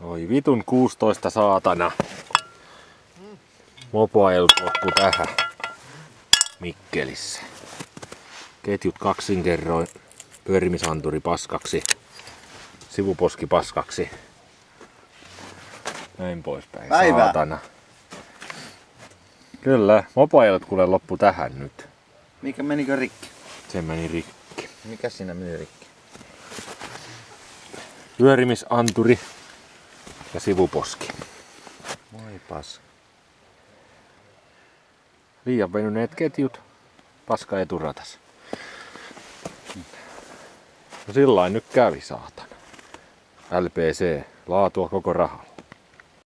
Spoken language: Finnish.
Oi vitun 16 saatana. Mopoajelut loppu tähän Mikkelissä. Ketjut kaksinkerroin, pyörimisanturi paskaksi, sivuposki paskaksi. Näin poispäin. Päivää. Saatana. Kyllä, mopoajelut kuule loppu tähän nyt. Mikä menikö rikki? Se meni rikki. Mikä siinä meni rikki? Pyörimisanturi ja sivuposki. Moi pas. Liian venyneet ketjut, paska eturatas. No sillain nyt kävi saatana. LPC, laatua koko rahalla.